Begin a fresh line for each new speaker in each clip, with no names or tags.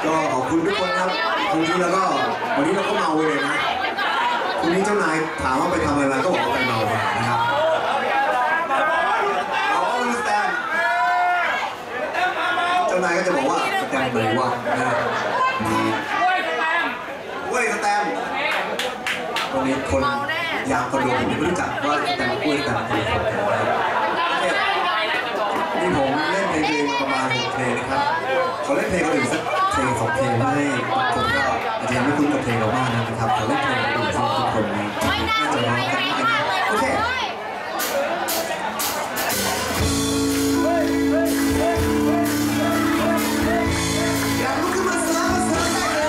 ก็ขอบคุณทุกคนครับจริงๆแล้วก็วันนี้เราก็เมาเลยนะวันนี้เจ้านายถามว่าไปทำอะไรมาก็บอกว่าไปเมามานะครับเราก็รู้สแตนเจ้านายก็จะบอกว่าสแตนไหนวะนะกล้วยสแตนวันนี้คนยามคอนโดผมไม่รู้จักว่าสแตนกล้วยสแตนคือคนนี่ผมเล่นเพลงประมาณ6 เพลงนะครับเขาเล่นเพลงคนอื่นสักเพลง2 เพลงให้คนก็อาจจะยังไม่คุ้นกับเพลงเรามากนะครับเขาเล่นเพลงคนอื่นฟังทุกคนน่าจะร้องกันได้โอเคอยากลุกขึ้นมาเสิร์ฟได้เลย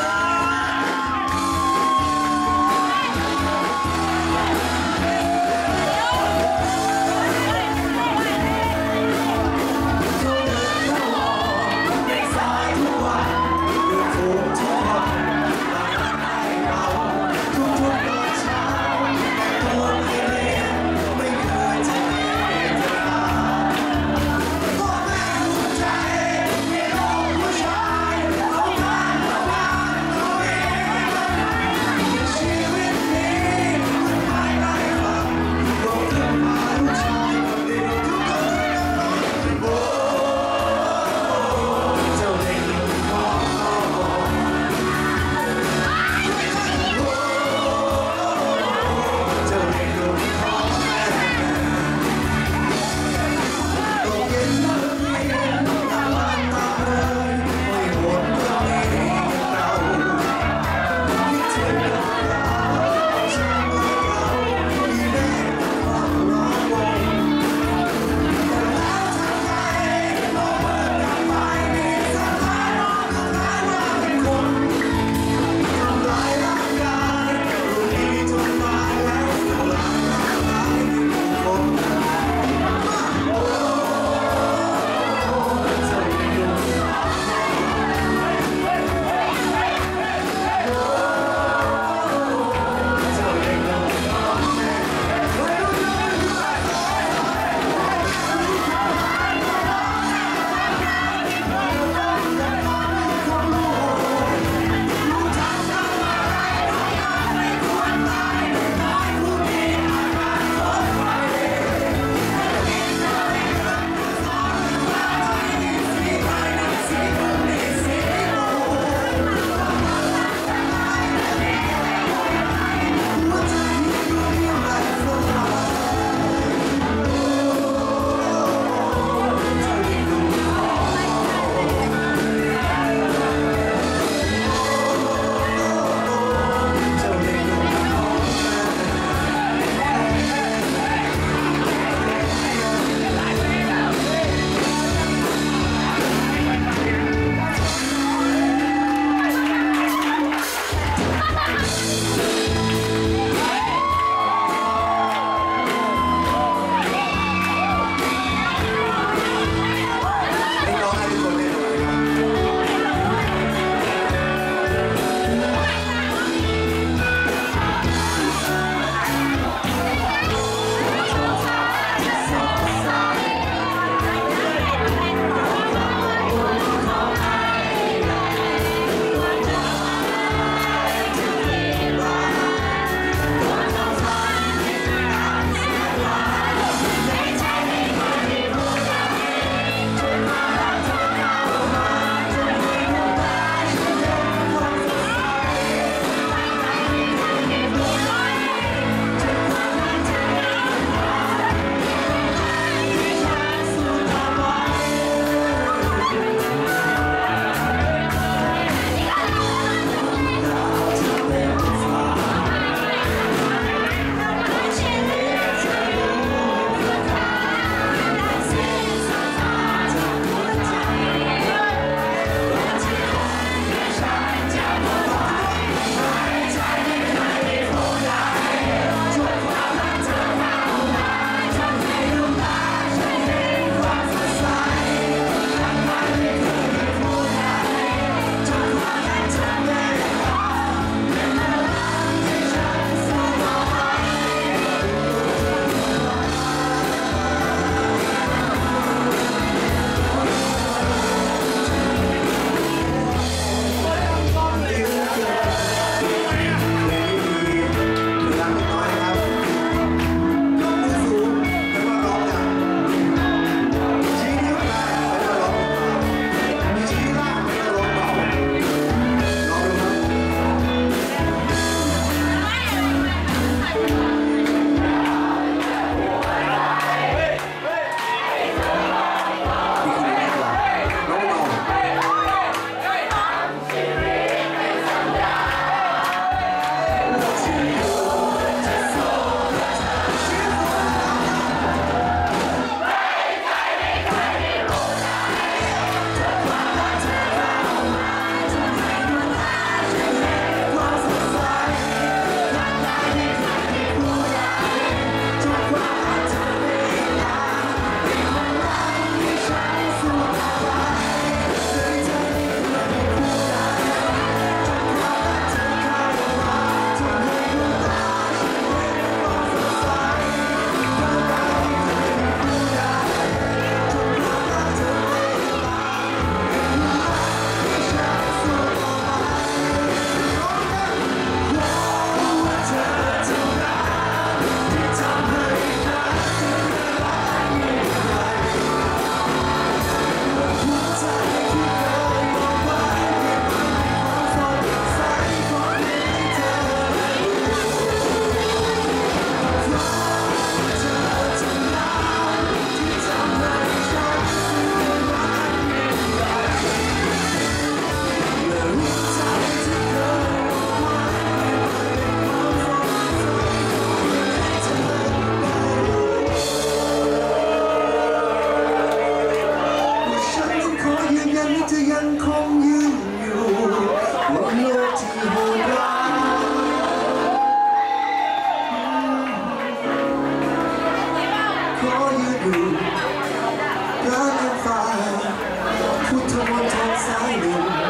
ทบนทางสายหนึ่ง